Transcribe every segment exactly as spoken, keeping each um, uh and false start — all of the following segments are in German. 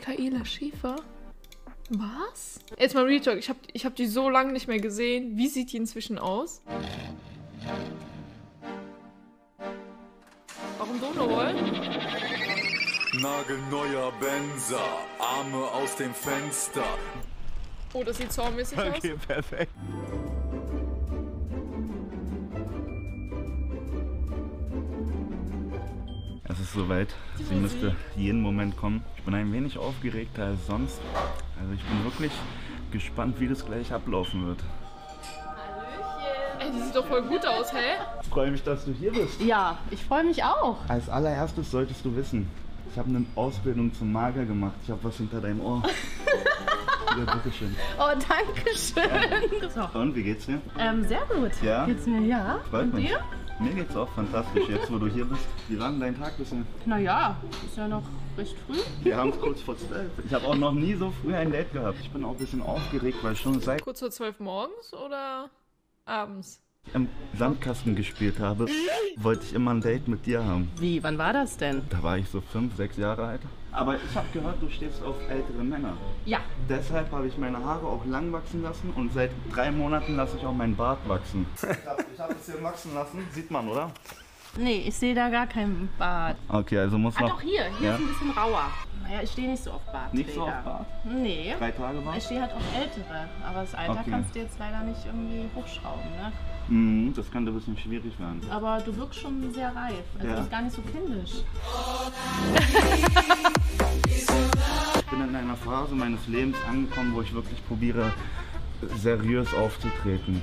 Michaela Schäfer? Was? Jetzt mal Real Talk. Ich habe ich hab die so lange nicht mehr gesehen. Wie sieht die inzwischen aus? Warum so eine Rolle? Nagelneuer Benzer, Arme aus dem Fenster. Oh, das sieht saumäßig aus. Okay, perfekt. Es ist soweit. Sie müsste jeden Moment kommen. Ich bin ein wenig aufgeregter als sonst. Also ich bin wirklich gespannt, wie das gleich ablaufen wird. Hallöchen. Ey, die sieht doch voll gut aus, hä? Ich freue mich, dass du hier bist. Ja, ich freue mich auch. Als allererstes solltest du wissen, ich habe eine Ausbildung zum Magier gemacht. Ich habe was hinter deinem Ohr. Ja, bitteschön. Oh, danke schön. So. Und, wie geht's dir? Ähm, sehr gut. Ja? Geht's mir, ja. Freut Und mich. dir? Mir geht's auch fantastisch, jetzt wo du hier bist. Wie war denn dein Tag bisher? Naja, ist ja noch recht früh. Wir haben es kurz vor zwölf. Ich habe auch noch nie so früh ein Date gehabt. Ich bin auch ein bisschen aufgeregt, weil schon seit Kurz vor zwölf morgens oder abends? ich im Sandkasten gespielt habe, wollte ich immer ein Date mit dir haben. Wie, wann war das denn? Da war ich so fünf, sechs Jahre alt. Aber ich habe gehört, du stehst auf ältere Männer. Ja. Deshalb habe ich meine Haare auch lang wachsen lassen und seit drei Monaten lasse ich auch meinen Bart wachsen. Ich habe hab es hier wachsen lassen, sieht man, oder? Nee, ich sehe da gar keinen Bart. Okay, also muss Ah, noch... doch hier. Hier Ja? ist ein bisschen rauer. Naja, ich stehe nicht so auf Bart. Nicht so auf Bart? Nee. Drei Tage Bart? Ich stehe halt auf ältere. Aber das Alter Okay. kannst du jetzt leider nicht irgendwie hochschrauben, ne? Mhm, das könnte ein bisschen schwierig werden. Aber du wirkst schon sehr reif. Also Ja. du bist gar nicht so kindisch. Ich bin in einer Phase meines Lebens angekommen, wo ich wirklich probiere, seriös aufzutreten.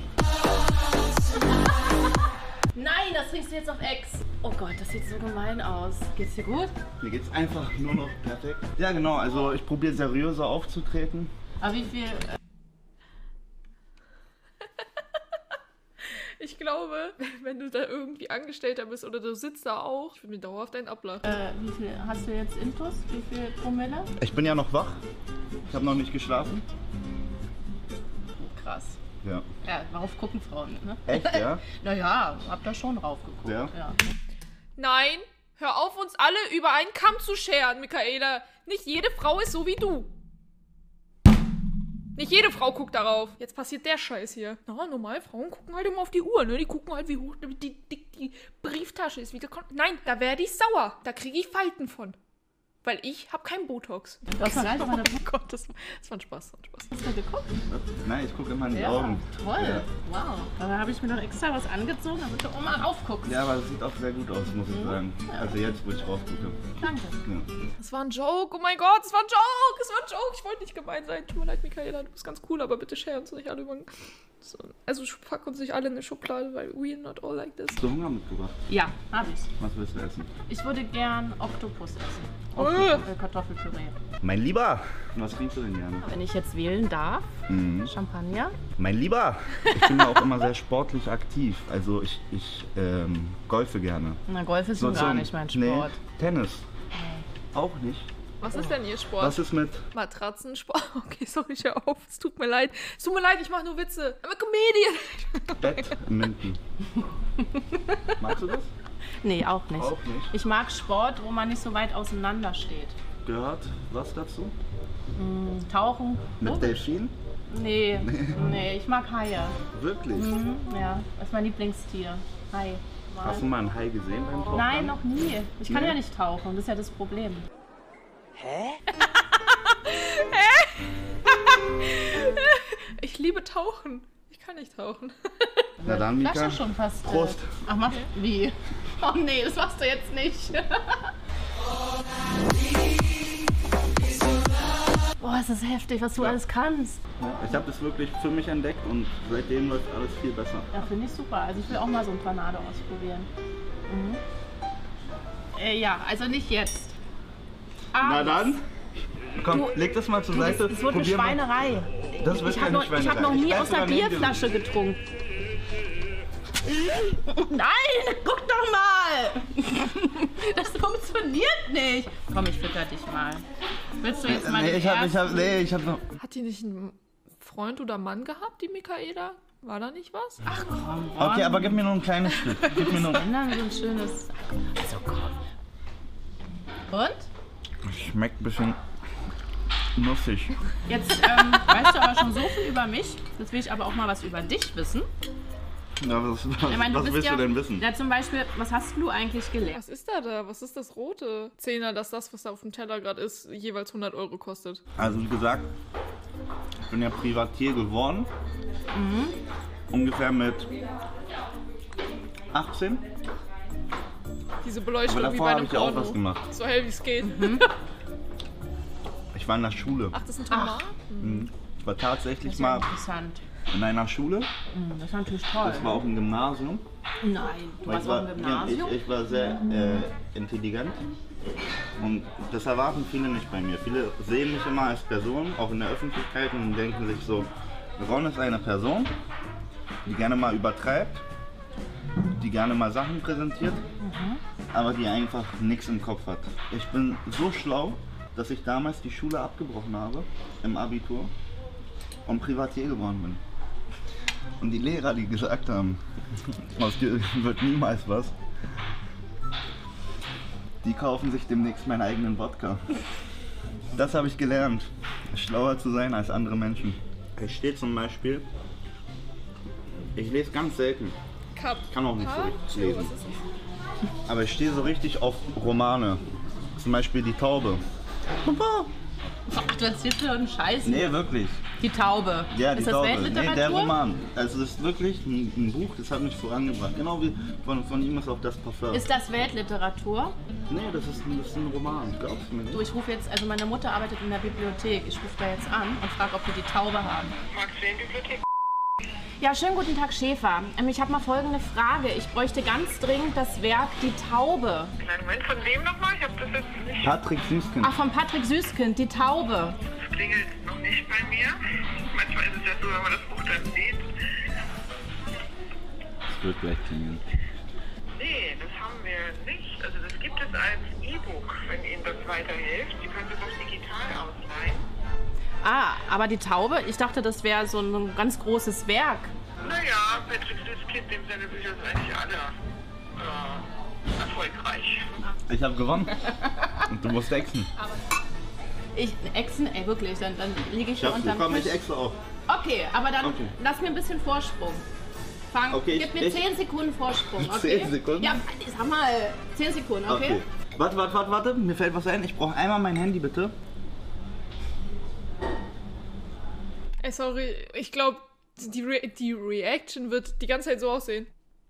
Nein, das trinkst du jetzt auf Ex. Oh Gott, das sieht so gemein aus. Geht's dir gut? Mir geht's einfach nur noch perfekt. Ja genau, also ich probiere seriöser aufzutreten. Aber wie viel... Äh, Ich glaube, wenn du da irgendwie Angestellter bist oder du sitzt da auch, ich würde mir dauerhaft einen ablachen. äh, wie viel hast du jetzt Intus? Wie viel Promille? Ich bin ja noch wach. Ich habe noch nicht geschlafen. Krass. Ja. Ja, darauf gucken Frauen, ne? Echt, ja? Naja, hab da schon drauf geguckt. Ja? Ja. Nein, hör auf, uns alle über einen Kamm zu scheren, Michaela. Nicht jede Frau ist so wie du. Nicht jede Frau guckt darauf. Jetzt passiert der Scheiß hier. Na, normal, Frauen gucken halt immer auf die Uhr, ne? Die gucken halt, wie hoch die, die, die, die Brieftasche ist. Wie Nein, da werde ich sauer. Da kriege ich Falten von. Weil ich habe keinen Botox. Du hast noch gar nicht meine Oh Gott, das, das war ein Spaß, das war ein Spaß. Hast du geguckt? Nein, ich gucke immer in die Ja, Augen. toll. Ja. Wow. Da habe ich mir doch extra was angezogen, damit du auch mal raufguckst. Ja, aber es sieht auch sehr gut aus, muss ich sagen. Also jetzt, wo ich raufgucke. Danke. Ja. Das war ein Joke, oh mein Gott, das war ein Joke, das war ein Joke. Ich wollte nicht gemein sein. Tut mir leid, Michaela, du bist ganz cool, aber bitte share uns nicht alle über... So. Also pack uns nicht alle in eine Schublade, weil we're not all like this. Hast du Hunger mitgebracht? Ja, habe ich. Was willst du essen? Ich würde gern Oktopus essen. Oh. Äh, Kartoffelpüree. Mein Lieber! Was trinkst du denn gerne? Wenn ich jetzt wählen darf, Mhm. Champagner. Mein Lieber! Ich bin ja auch immer sehr sportlich aktiv. Also ich, ich ähm, golfe gerne. Na, Golf ist So nun gar zum- nicht mein Sport. Nee, Tennis. Auch nicht. Was ist denn ihr Sport? Was ist mit... Matratzensport. Okay, sorry, ich hör auf. Es tut mir leid. Es tut mir leid, ich mache nur Witze. I'm a comedian. Badminton. Magst du das? Nee, auch nicht. Auch nicht. Ich mag Sport, wo man nicht so weit auseinander steht. Gehört was dazu? Hm, Tauchen. Mit Oh, Delfin? nee, nee, ich mag Haie. Wirklich? Mhm, ja, das ist mein Lieblingstier. Hai. Mal. Hast du mal einen Hai gesehen beim Tauchen? Nein, noch nie. Ich kann Nee? ja nicht tauchen, das ist ja das Problem. Ich liebe Tauchen. Ich kann nicht tauchen. Na dann, Mika. Flasche schon fast. Prost. Äh, ach, mach. Wie? Oh nee, das machst du jetzt nicht. Boah, ist das heftig, was du Ja. alles kannst. Ja, ich habe das wirklich für mich entdeckt und seitdem läuft alles viel besser. Ja, finde ich super. Also ich will auch mal so ein Tornado ausprobieren. Mhm. Äh, ja, also nicht jetzt. Na Abends. dann, komm, Du- leg das mal zur Du, das, Seite. das wird eine probier mal. Schweinerei. Das wird Ich habe keine noch, ich hab Schweinerei. noch nie Ich aus einer weiß sogar Bierflasche getrunken. Nein, guck doch mal! Das funktioniert nicht. Komm, ich fütter dich mal. Willst du jetzt mal Nee, den ich hab, ich hab, ersten? nee, ich hab noch... Hat die nicht einen Freund oder Mann gehabt, die Michaela? War da nicht was? Ach komm, Okay, aber gib mir nur ein kleines Stück. Gib mir nur... ändern so ein schönes... Also komm. Und? Schmeckt ein bisschen Nussig. Jetzt ähm, weißt du aber schon so viel über mich. Jetzt will ich aber auch mal was über dich wissen. Ja, was was, Ich meine, du was bist willst ja, du denn wissen? Ja, zum Beispiel, was hast du eigentlich gelernt? Was ist da da? Was ist das Rote? Zehner, dass das, was da auf dem Teller gerade ist, jeweils hundert Euro kostet. Also wie gesagt, ich bin ja Privatier geworden. Mhm. Ungefähr mit achtzehn. Diese Aber Beleuchtung wie davor bei habe einem ich ja auch Porno. was gemacht. So hell wie es geht. Mhm. Ich war in der Schule. Ach, das sind Tomaten. Mhm. Ich war Das tatsächlich ist ja mal interessant. in einer Schule. Mhm, das ist natürlich toll. Das war auch ein Gymnasium. Nein, du Weil warst ich, auch war, im ja, Gymnasium? ich, ich war sehr äh, intelligent. Und das erwarten viele nicht bei mir. Viele sehen mich immer als Person, auch in der Öffentlichkeit, und denken sich so, Ron ist eine Person, die gerne mal übertreibt, die gerne mal Sachen präsentiert, Mhm. aber die einfach nichts im Kopf hat. Ich bin so schlau, dass ich damals die Schule abgebrochen habe, im Abitur, und Privatier geworden bin. Und die Lehrer, die gesagt haben, aus dir wird niemals was, die kaufen sich demnächst meinen eigenen Wodka. Das habe ich gelernt, schlauer zu sein als andere Menschen. Ich stehe zum Beispiel, ich lese ganz selten, Cup. ich kann auch nicht so richtig Was lesen, ist das? aber ich stehe so richtig auf Romane. Zum Beispiel Die Taube. Papa. Ach, du erzählst mir doch einen Scheiß. Nee, wirklich. Die Taube. Ja, die ist das Taube. Weltliteratur? Nee, der Roman. Also es ist wirklich ein, ein Buch, das hat mich vorangebracht. Genau wie von, von ihm ist auch das Parfum. Ist das Weltliteratur? Nee, das ist, ein- das ist ein Roman, glaubst du mir Du, nicht? ich rufe jetzt, also meine Mutter arbeitet in der Bibliothek. Ich rufe da jetzt an und frage, ob wir die Taube haben. Max-Wien-Bibliothek. Ja, schönen guten Tag, Schäfer. Ähm, Ich habe mal folgende Frage. Ich bräuchte ganz dringend das Werk Die Taube. Kleinen Moment, von wem nochmal? Ich habe das jetzt nicht. Patrick Süßkind. Ach, von Patrick Süßkind, Die Taube. Das klingelt noch nicht bei mir. Manchmal ist es ja so, wenn man das Buch dann sieht. Das wird gleich klingeln. Nee, das haben wir nicht. Also das gibt es als E-Book, wenn Ihnen das weiterhilft. Sie können das auch digital ausleihen. Ah, aber Die Taube? Ich dachte, das wäre so ein ganz großes Werk. Naja, Patrick Süßkind, dem seine Bücher sind eigentlich alle äh, erfolgreich. Ich habe gewonnen. Und du musst exen. Ich, Echsen, ey, wirklich, dann, dann liege ich Ich hier hab's unterm bekommen, ich Tisch. exe auch. Okay, aber dann Okay. lass mir ein bisschen Vorsprung. Fang, Okay, gib ich- mir ich- zehn Sekunden Vorsprung, okay? zehn Sekunden? Ja, sag mal, zehn Sekunden, okay? Okay. Warte, warte, warte, warte. Mir fällt was ein. Ich brauche einmal mein Handy, bitte. Ey, sorry, ich glaube, die, Re die Reaction wird die ganze Zeit so aussehen.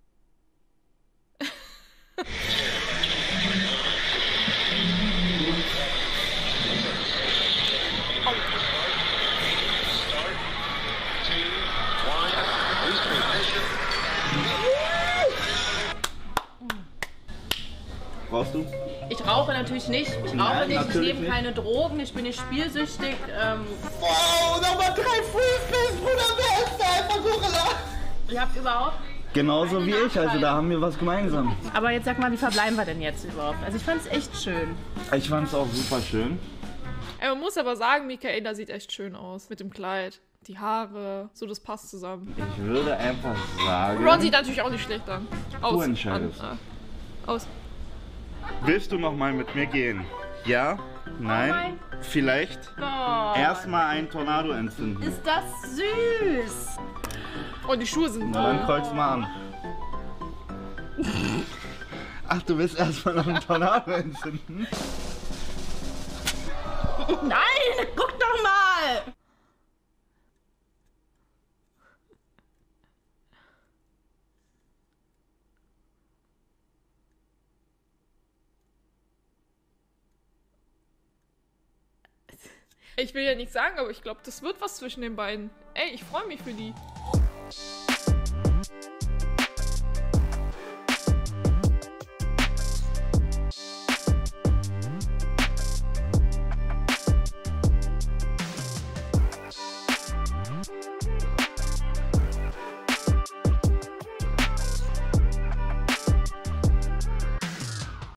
Brauchst du? Ich rauche natürlich nicht, ich rauche Nein, nicht, ich natürlich nehme nicht. keine Drogen, ich bin nicht spielsüchtig. Ähm, Wow, nochmal drei Fußpilz, Bruder, wer ist da? Einfach so gelacht. ihr habt überhaupt... Genauso Keine wie ich, also Nachteile. da haben wir was gemeinsam. Aber jetzt sag mal, wie verbleiben wir denn jetzt überhaupt? Also ich fand's echt schön. Ich fand es auch super schön. Ey, man muss aber sagen, Michaela sieht echt schön aus. Mit dem Kleid, die Haare, so das passt zusammen. Ich würde einfach sagen... Ron sieht natürlich auch nicht schlecht an. Aus. Du entscheidest. An, äh, aus. Willst du noch mal mit mir gehen? Ja? Nein? mein Vielleicht? Gott, Erstmal einen Tornado entzünden. ist das süß. Oh, die Schuhe sind... Na dann kreuz mal an. Ach, du willst erstmal noch einen Tornado entzünden? Nein, guck doch mal. Ich will ja nichts sagen, aber ich glaube, das wird was zwischen den beiden. Ey, ich freue mich für die.